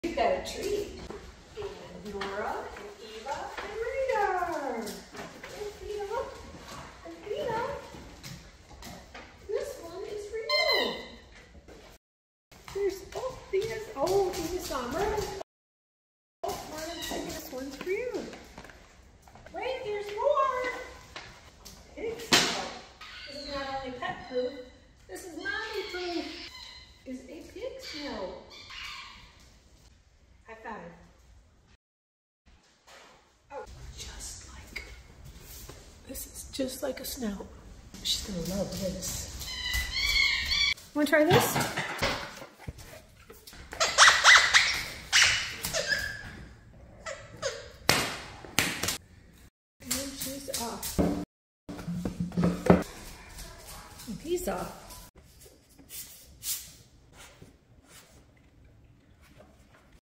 You got a treat. And Nora and Eva and Radar. Athena, this one is for you. There's, Athena's not Merlin. Oh, Merlin's thinking this one's for you. Wait, there's more. Pig smell. This is not only pet proof, this is mommy proof. Is a pig smell. High five. Oh, this is just like a snout. She's gonna love this. Wanna try this? And she's off. And he's off.